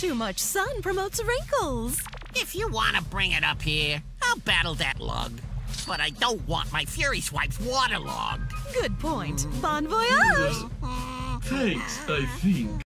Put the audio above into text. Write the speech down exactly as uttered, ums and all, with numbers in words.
Too much sun promotes wrinkles. If you want to bring it up here, I'll battle that lug. But I don't want my Fury Swipes waterlogged. Good point. Bon voyage! Thanks, I think.